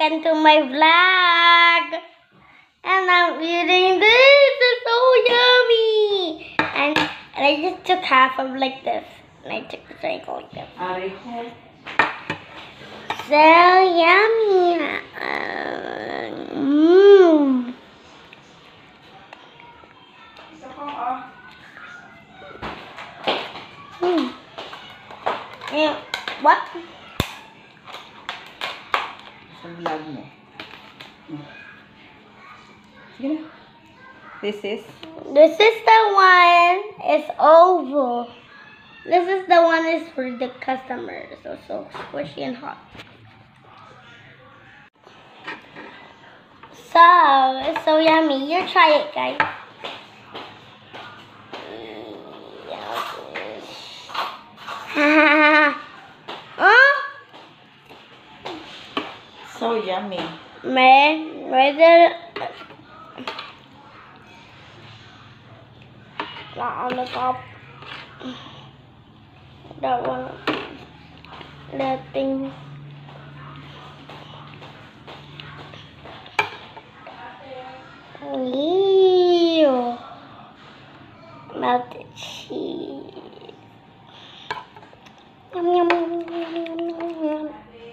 Welcome to my vlog. And I'm eating this. It's so yummy. And I just took half of like this. And I took the triangle like this. So yummy. Yeah. What? Sa vlog mo. Sige na. This is the one. It's oval. This is the one is for the customers. So squishy and hot. So it's so yummy. You try it, guys. so yummy. Man, right there. Not on the top. That one. That thing. Ew. Melted cheese. Yum, yum, yum, yum, yum, yum, yum.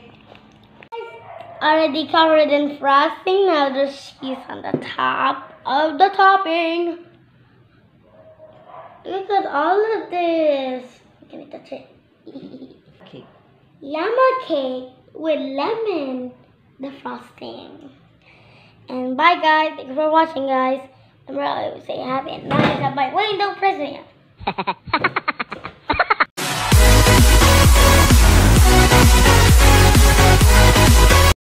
Already covered in frosting. Now there's cheese on the top of the topping. Look at all of this. Can I touch it? Okay. Llama cake with lemon, the frosting. And bye guys. Thank you for watching, guys. Remember, I always say happy and nice. Bye. Wait, don't press it yet.